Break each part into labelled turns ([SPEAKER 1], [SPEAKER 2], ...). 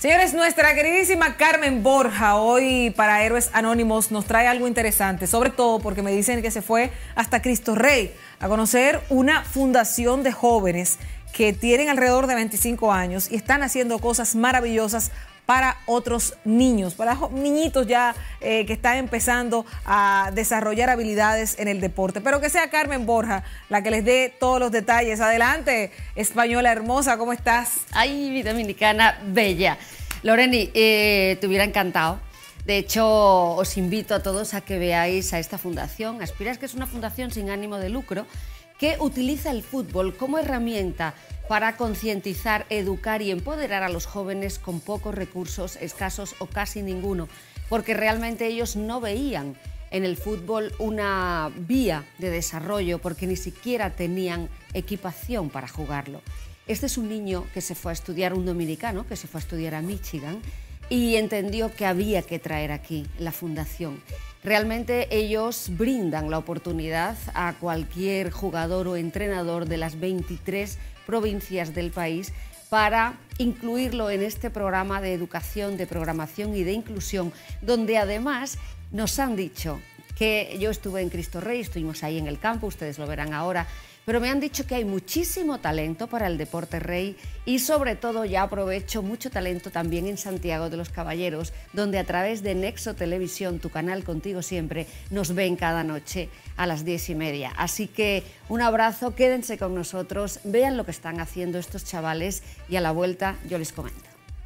[SPEAKER 1] Señores, nuestra queridísima Carmen Borja hoy para Héroes Anónimos nos trae algo interesante, sobre todo porque me dicen que se fue hasta Cristo Rey a conocer una fundación de jóvenes que tienen alrededor de 25 años y están haciendo cosas maravillosas para otros niños, para niñitos ya que están empezando a desarrollar habilidades en el deporte. Pero que sea Carmen Borja la que les dé todos los detalles. Adelante, española hermosa, ¿cómo estás?
[SPEAKER 2] Ay, mi dominicana bella. Loreni, te hubiera encantado. De hecho, os invito a todos a que veáis a esta fundación. Aspiras, que es una fundación sin ánimo de lucro que utiliza el fútbol como herramienta para concientizar, educar y empoderar a los jóvenes con pocos recursos, escasos o casi ninguno, porque realmente ellos no veían en el fútbol una vía de desarrollo porque ni siquiera tenían equipación para jugarlo. Este es un niño que se fue a estudiar, un dominicano que se fue a estudiar a Michigan y entendió que había que traer aquí la fundación. Realmente ellos brindan la oportunidad a cualquier jugador o entrenador de las 23 provincias del país para incluirlo en este programa de educación, de programación y de inclusión, donde además nos han dicho que yo estuve en Cristo Rey, estuvimos ahí en el campo, ustedes lo verán ahora, pero me han dicho que hay muchísimo talento para el deporte rey y sobre todo ya aprovecho mucho talento también en Santiago de los Caballeros, donde a través de Nexo Televisión, tu canal Contigo Siempre, nos ven cada noche a las 10:30. Así que un abrazo, quédense con nosotros, vean lo que están haciendo estos chavales y a la vuelta yo les comento.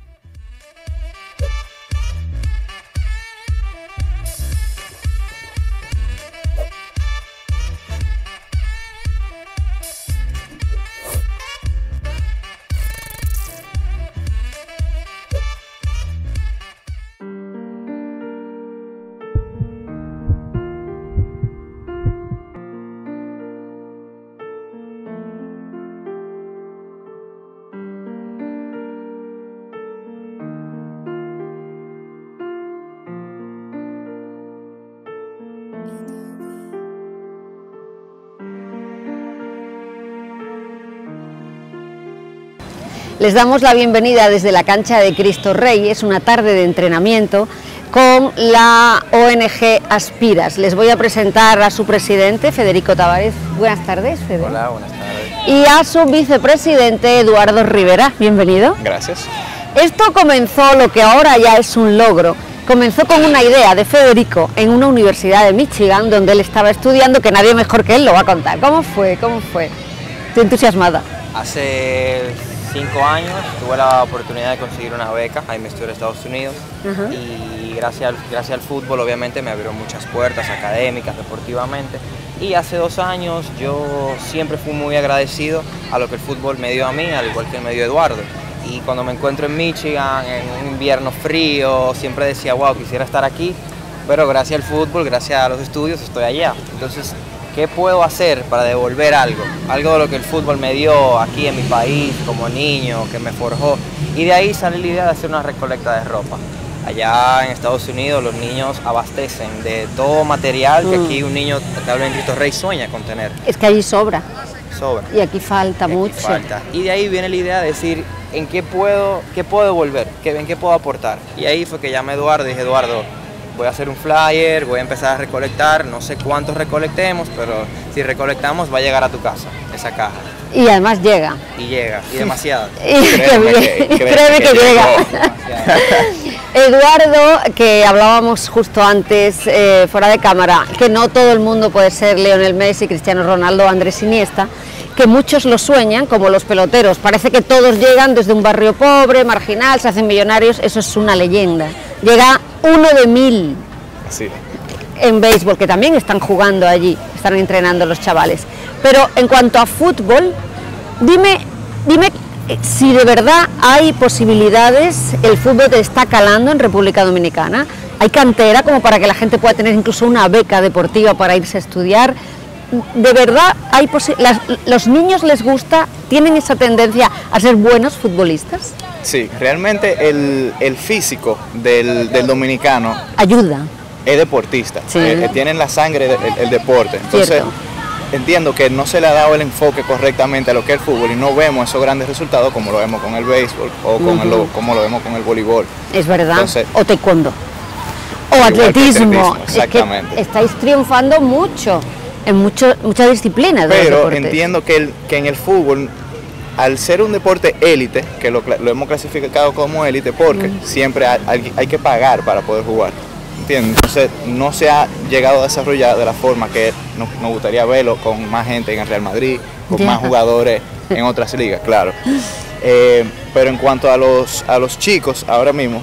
[SPEAKER 2] Les damos la bienvenida desde la cancha de Cristo Rey. Es una tarde de entrenamiento con la ONG Aspiras. Les voy a presentar a su presidente, Federico Tavares. Buenas tardes, Fede.
[SPEAKER 3] Hola, buenas tardes.
[SPEAKER 2] Y a su vicepresidente, Eduardo Rivera. Bienvenido.
[SPEAKER 3] Gracias.
[SPEAKER 2] Esto comenzó, lo que ahora ya es un logro, comenzó con una idea de Federico en una universidad de Michigan, donde él estaba estudiando, que nadie mejor que él lo va a contar. ¿Cómo fue? ¿Cómo fue? Estoy entusiasmada.
[SPEAKER 3] Hace 5 años tuve la oportunidad de conseguir una beca, ahí me estudié en Estados Unidos, y gracias al fútbol obviamente me abrió muchas puertas académicas, deportivamente, y hace 2 años yo siempre fui muy agradecido a lo que el fútbol me dio a mí, al igual que me dio Eduardo, y cuando me encuentro en Michigan, en un invierno frío, siempre decía, wow, quisiera estar aquí, pero gracias al fútbol, gracias a los estudios estoy allá. Entonces, ¿qué puedo hacer para devolver algo? Algo de lo que el fútbol me dio aquí en mi país como niño, que me forjó. Y de ahí sale la idea de hacer una recolecta de ropa. Allá en Estados Unidos los niños abastecen de todo material que aquí un niño que habla en Cristo Rey sueña con tener.
[SPEAKER 2] Es que allí sobra.
[SPEAKER 3] Sobra.
[SPEAKER 2] Y aquí falta mucho.
[SPEAKER 3] Falta. Y de ahí viene la idea de decir, ¿en qué puedo devolver? ¿En qué puedo aportar? Y ahí fue que llamé a Eduardo y dije, Eduardo, voy a hacer un flyer, voy a empezar a recolectar, no sé cuántos recolectemos, pero si recolectamos va a llegar a tu casa, esa caja.
[SPEAKER 2] Y además llega.
[SPEAKER 3] Y llega, y demasiado.
[SPEAKER 2] Créeme que llega. Eduardo, que hablábamos justo antes, fuera de cámara, que no todo el mundo puede ser Lionel Messi, Cristiano Ronaldo, Andrés Iniesta, que muchos lo sueñan, como los peloteros. Parece que todos llegan desde un barrio pobre, marginal, se hacen millonarios, eso es una leyenda. Llega 1 de 1000
[SPEAKER 3] sí.
[SPEAKER 2] En béisbol, que también están jugando allí, están entrenando los chavales. Pero en cuanto a fútbol, dime si de verdad hay posibilidades, el fútbol te está calando en República Dominicana, hay cantera como para que la gente pueda tener incluso una beca deportiva para irse a estudiar. ¿De verdad hay los niños les gusta, tienen esa tendencia a ser buenos futbolistas?
[SPEAKER 4] Sí, realmente el físico del dominicano
[SPEAKER 2] ayuda.
[SPEAKER 4] Es deportista,
[SPEAKER 2] sí.
[SPEAKER 4] Tienen la sangre del deporte. Entonces,
[SPEAKER 2] cierto.
[SPEAKER 4] entiendo que no se le ha dado el enfoque correctamente a lo que es el fútbol y no vemos esos grandes resultados como lo vemos con el béisbol o como lo vemos con el voleibol.
[SPEAKER 2] Es verdad.
[SPEAKER 4] Entonces,
[SPEAKER 2] o taekwondo. O
[SPEAKER 4] igual que
[SPEAKER 2] atletismo.
[SPEAKER 4] exactamente.
[SPEAKER 2] Es que estáis triunfando mucho en muchas disciplinas de los
[SPEAKER 4] pero
[SPEAKER 2] deportes.
[SPEAKER 4] entiendo que en el fútbol, al ser un deporte élite, que lo hemos clasificado como élite porque siempre hay que pagar para poder jugar, ¿entiendes? Entonces no se ha llegado a desarrollar de la forma que nos gustaría verlo, con más gente en el Real Madrid, con más jugadores en otras ligas, claro. Pero en cuanto a los chicos, ahora mismo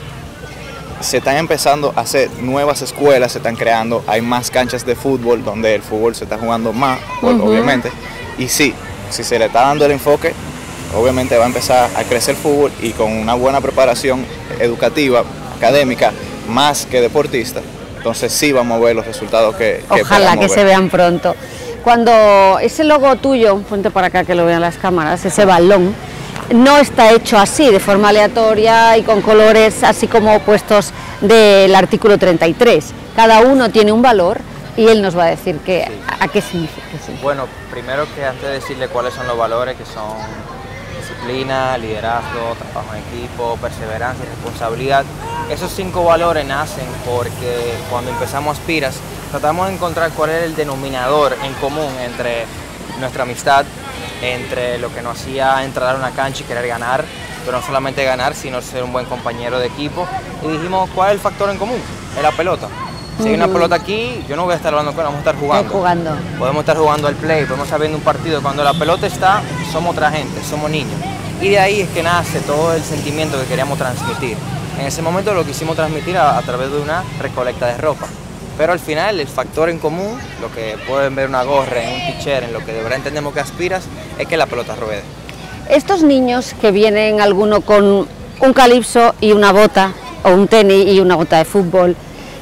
[SPEAKER 4] se están empezando a hacer nuevas escuelas, se están creando, hay más canchas de fútbol donde el fútbol se está jugando más, obviamente, y sí, si se le está dando el enfoque, obviamente va a empezar a crecer el fútbol y con una buena preparación educativa, académica, más que deportista, entonces sí vamos a ver los resultados que
[SPEAKER 2] ojalá que se vean pronto. Cuando ese logo tuyo, ponte para acá que lo vean las cámaras, ese balón, no está hecho así, de forma aleatoria y con colores así como puestos del artículo 33. Cada uno tiene un valor y él nos va a decir a qué significa.
[SPEAKER 3] Bueno, primero que antes de decirle cuáles son los valores, que son disciplina, liderazgo, trabajo en equipo, perseverancia y responsabilidad. Esos 5 valores nacen porque cuando empezamos Aspiras tratamos de encontrar cuál era el denominador en común entre nuestra amistad, entre lo que nos hacía entrar a una cancha y querer ganar, pero no solamente ganar, sino ser un buen compañero de equipo. Y dijimos, ¿cuál es el factor en común? Es la pelota. Si hay una pelota aquí, yo no voy a estar hablando con él, vamos a estar jugando. Podemos estar jugando al play, podemos estar viendo un partido. Cuando la pelota está, somos otra gente, somos niños. Y de ahí es que nace todo el sentimiento que queríamos transmitir. En ese momento lo quisimos transmitir a través de una recolecta de ropa. Pero al final el factor en común, lo que pueden ver una gorra, en un t-shirt, en lo que de verdad entendemos que Aspiras, es que la pelota ruede.
[SPEAKER 2] Estos niños que vienen alguno con un calipso y una bota, o un tenis y una bota de fútbol,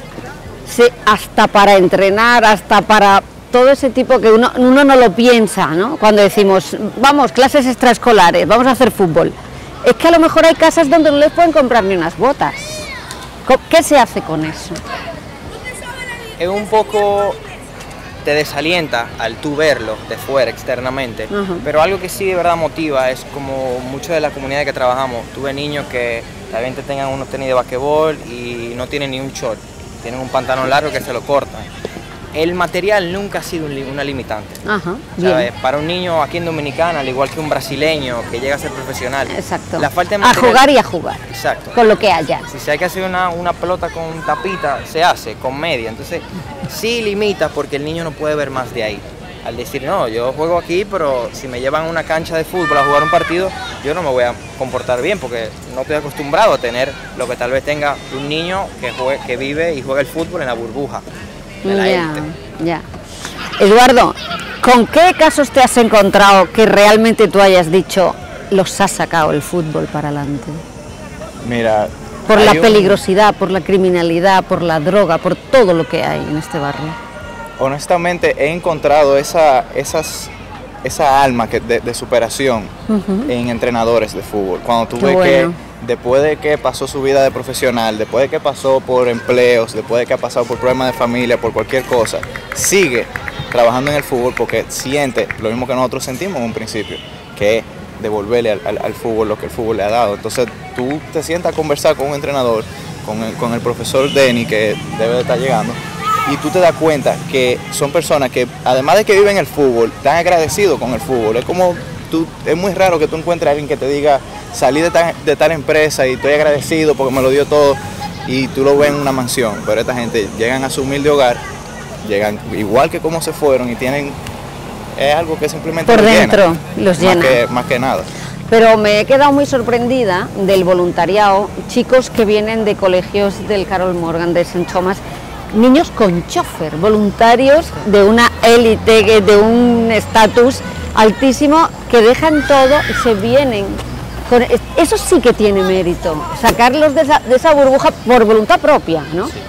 [SPEAKER 2] hasta para entrenar, hasta para todo ese tipo que uno no lo piensa, ¿no? Cuando decimos, vamos, clases extraescolares, vamos a hacer fútbol. Es que a lo mejor hay casas donde no les pueden comprar ni unas botas. ¿Qué se hace con eso?
[SPEAKER 3] Es un poco, te desalienta al tú verlo de fuera, externamente, pero algo que sí de verdad motiva es como mucho de la comunidad que trabajamos. Tuve niños que también tengan unos tenis de basquetbol y no tienen ni un short, tienen un pantalón largo que se lo cortan. El material nunca ha sido una limitante. ¿Sabes? Para un niño aquí en Dominicana, al igual que un brasileño que llega a ser profesional,
[SPEAKER 2] exacto,
[SPEAKER 3] la falta de material,
[SPEAKER 2] a jugar y a jugar.
[SPEAKER 3] Exacto.
[SPEAKER 2] Con lo que haya.
[SPEAKER 3] Si hay que hacer una pelota con tapita, se hace, con media. Entonces, sí limita porque el niño no puede ver más de ahí. Al decir, no, yo juego aquí, pero si me llevan a una cancha de fútbol a jugar un partido, yo no me voy a comportar bien porque no estoy acostumbrado a tener lo que tal vez tenga un niño que vive y juega el fútbol en la burbuja.
[SPEAKER 2] Ya. Eduardo, ¿con qué casos te has encontrado que realmente tú hayas dicho los ha sacado el fútbol para adelante?
[SPEAKER 4] Mira,
[SPEAKER 2] por la peligrosidad, por la criminalidad, por la droga, por todo lo que hay en este barrio.
[SPEAKER 4] Honestamente he encontrado esa alma de superación en entrenadores de fútbol. Cuando tú ves que después de que pasó su vida de profesional, después de que pasó por empleos, después de que ha pasado por problemas de familia, por cualquier cosa, sigue trabajando en el fútbol porque siente lo mismo que nosotros sentimos en un principio, que es devolverle al fútbol lo que el fútbol le ha dado. Entonces tú te sientas a conversar con un entrenador, con el profesor Denny, que debe de estar llegando, y tú te das cuenta que son personas que, además de que viven el fútbol, están agradecidos con el fútbol. Es muy raro que tú encuentres a alguien que te diga, salí de tal empresa y estoy agradecido porque me lo dio todo, y tú lo ves en una mansión. Pero esta gente llegan a su humilde hogar, llegan igual que como se fueron y tienen, es algo que simplemente
[SPEAKER 2] por dentro los llena.
[SPEAKER 4] Más que nada.
[SPEAKER 2] Pero me he quedado muy sorprendida del voluntariado, chicos que vienen de colegios del Carol Morgan, de St. Thomas, niños con chofer, voluntarios de una élite, de un estatus altísimo, que dejan todo y se vienen. Eso sí que tiene mérito, sacarlos de esa burbuja por voluntad propia, ¿no?
[SPEAKER 3] Sí.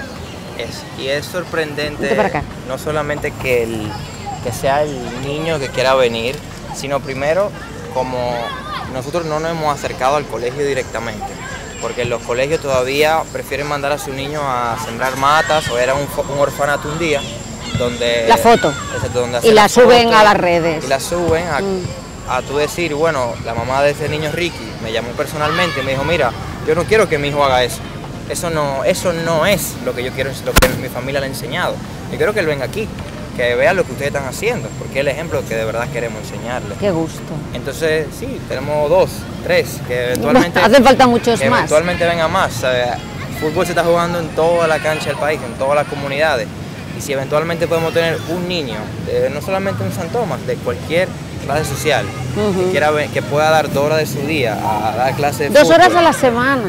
[SPEAKER 3] Y es sorprendente, no solamente que sea el niño que quiera venir, sino primero, como nosotros no nos hemos acercado al colegio directamente, porque en los colegios todavía prefieren mandar a su niño a sembrar matas o era un orfanato un día, donde...
[SPEAKER 2] La foto.
[SPEAKER 3] Exacto, donde
[SPEAKER 2] Y la
[SPEAKER 3] las
[SPEAKER 2] suben
[SPEAKER 3] fotos,
[SPEAKER 2] a las redes.
[SPEAKER 3] Y la suben a tú decir, bueno, la mamá de ese niño Ricky me llamó personalmente y me dijo, mira, yo no quiero que mi hijo haga eso. Eso no es lo que yo quiero, es lo que mi familia le ha enseñado. Yo quiero que él venga aquí, que vea lo que ustedes están haciendo, porque es el ejemplo que de verdad queremos enseñarle.
[SPEAKER 2] Qué gusto.
[SPEAKER 3] Entonces, sí, tenemos 2, 3, que eventualmente...
[SPEAKER 2] Hacen falta muchos
[SPEAKER 3] que
[SPEAKER 2] más.
[SPEAKER 3] eventualmente venga más. El fútbol se está jugando en toda la cancha del país, en todas las comunidades. Y si eventualmente podemos tener un niño, no solamente en San Tomás, de cualquier clase social, que pueda dar 2 horas de su día a dar clases de fútbol.
[SPEAKER 2] 2 horas a la semana.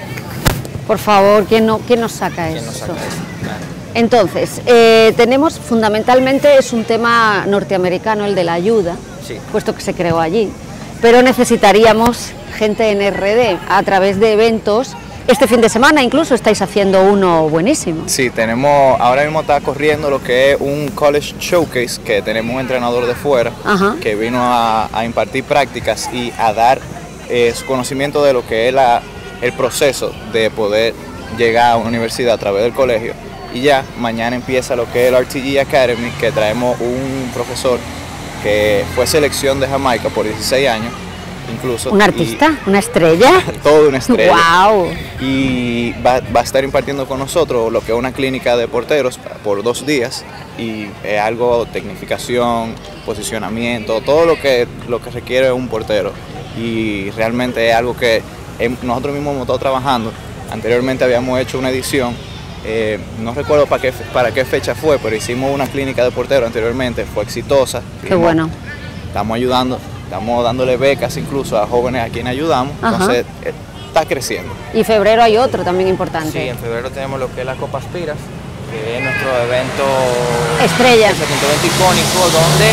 [SPEAKER 2] Por favor, ¿quién nos saca eso?
[SPEAKER 3] ¿Quién nos saca eso? Claro.
[SPEAKER 2] Entonces, tenemos fundamentalmente, es un tema norteamericano, el de la ayuda,
[SPEAKER 3] Sí.
[SPEAKER 2] puesto que se creó allí, pero necesitaríamos gente en RD a través de eventos. Este fin de semana incluso estáis haciendo uno buenísimo.
[SPEAKER 4] Sí, ahora mismo está corriendo lo que es un college showcase, que tenemos un entrenador de fuera que vino a impartir prácticas y a dar su conocimiento de lo que es el proceso de poder llegar a una universidad a través del colegio. Y ya mañana empieza lo que es el RTG Academy, que traemos un profesor que fue selección de Jamaica por 16 años, incluso.
[SPEAKER 2] ¿Un artista? ¿Una estrella?
[SPEAKER 4] Todo una estrella.
[SPEAKER 2] ¡Wow!
[SPEAKER 4] Y va a estar impartiendo con nosotros lo que es una clínica de porteros por 2 días, y es algo, tecnificación, posicionamiento, todo lo que requiere un portero, y realmente es algo que nosotros mismos hemos estado trabajando. Anteriormente habíamos hecho una edición, no recuerdo para qué fecha fue, pero hicimos una clínica de portero anteriormente, fue exitosa.
[SPEAKER 2] Qué bueno.
[SPEAKER 4] Estamos ayudando, estamos dándole becas incluso a jóvenes a quienes ayudamos, entonces está creciendo.
[SPEAKER 2] Y febrero hay otro también importante.
[SPEAKER 3] Sí, en febrero tenemos lo que es la Copa Aspiras, que es nuestro evento
[SPEAKER 2] estrella.
[SPEAKER 3] Es un evento icónico donde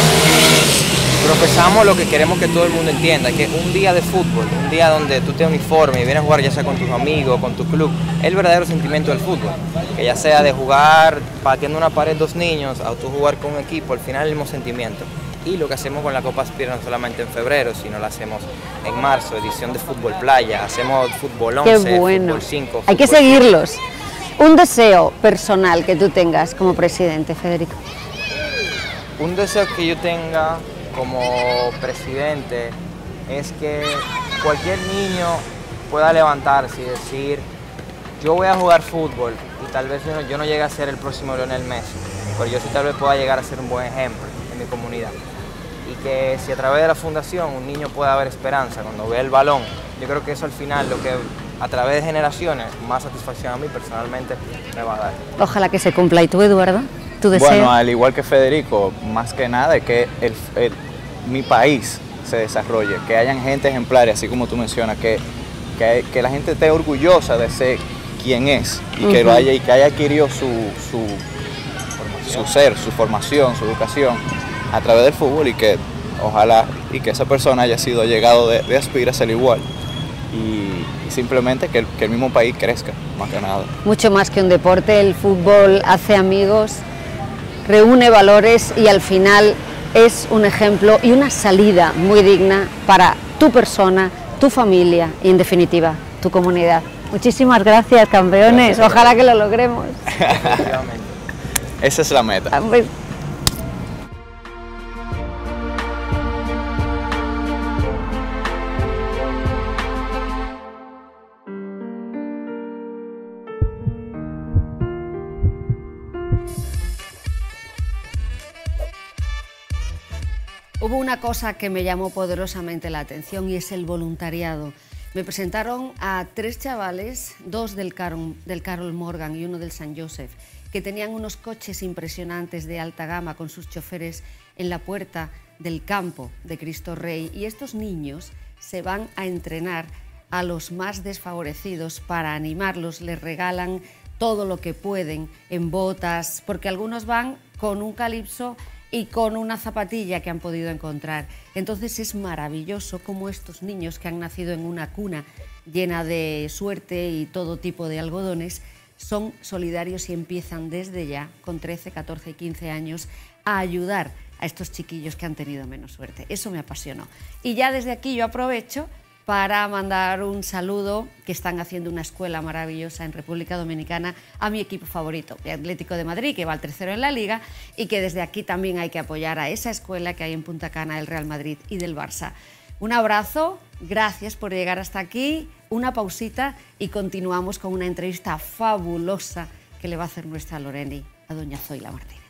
[SPEAKER 3] profesamos lo que queremos que todo el mundo entienda, que es un día de fútbol, un día donde tú te uniformes y vienes a jugar ya sea con tus amigos, con tu club, es el verdadero sentimiento del fútbol, que ya sea de jugar pateando una pared 2 niños, a tú jugar con un equipo, al final el mismo sentimiento. Y lo que hacemos con la Copa Aspira no solamente en febrero, sino lo hacemos en marzo, edición de fútbol playa, hacemos fútbol 11,
[SPEAKER 2] Qué bueno.
[SPEAKER 3] fútbol 5.
[SPEAKER 2] Hay que seguirlos. Un deseo personal que tú tengas como presidente, Federico.
[SPEAKER 3] Un deseo que yo tenga como presidente es que cualquier niño pueda levantarse y decir, yo voy a jugar fútbol y tal vez yo no llegue a ser el próximo Lionel Messi, pero yo sí tal vez pueda llegar a ser un buen ejemplo en mi comunidad. Y que si a través de la fundación un niño pueda ver esperanza cuando ve el balón, yo creo que eso al final lo que a través de generaciones más satisfacción a mí personalmente me va a dar.
[SPEAKER 2] Ojalá que se cumpla. ¿Y tú, Eduardo? ¿Tu deseo?
[SPEAKER 4] Bueno, al igual que Federico, más que nada es que mi país se desarrolle, que hayan gente ejemplar, así como tú mencionas, que la gente esté orgullosa de ser quien es y que haya adquirido su ser, su formación, su educación a través del fútbol, y que ojalá y que esa persona haya sido llegado de Aspira a ser igual, y simplemente que el mismo país crezca, más que nada.
[SPEAKER 2] Mucho más que un deporte, el fútbol hace amigos, reúne valores y al final es un ejemplo y una salida muy digna para tu persona, tu familia y en definitiva tu comunidad. Muchísimas gracias, campeones.
[SPEAKER 4] Gracias.
[SPEAKER 2] Ojalá que lo logremos.
[SPEAKER 4] Esa es la meta.
[SPEAKER 2] Hubo una cosa que me llamó poderosamente la atención y es el voluntariado. Me presentaron a 3 chavales, 2 del Carol Morgan y 1 del San Joseph, que tenían unos coches impresionantes de alta gama con sus choferes en la puerta del campo de Cristo Rey. Y estos niños se van a entrenar a los más desfavorecidos para animarlos, les regalan todo lo que pueden en botas, porque algunos van con un calipso y con una zapatilla que han podido encontrar. Entonces es maravilloso cómo estos niños que han nacido en una cuna llena de suerte y todo tipo de algodones son solidarios y empiezan desde ya, con 13, 14 y 15 años, a ayudar a estos chiquillos que han tenido menos suerte. Eso me apasionó. Y ya desde aquí yo aprovecho para mandar un saludo, que están haciendo una escuela maravillosa en República Dominicana, a mi equipo favorito, el Atlético de Madrid, que va al tercero en la Liga, y que desde aquí también hay que apoyar a esa escuela que hay en Punta Cana, del Real Madrid y del Barça. Un abrazo, gracias por llegar hasta aquí, una pausita y continuamos con una entrevista fabulosa que le va a hacer nuestra Loreni a doña Zoila Martín.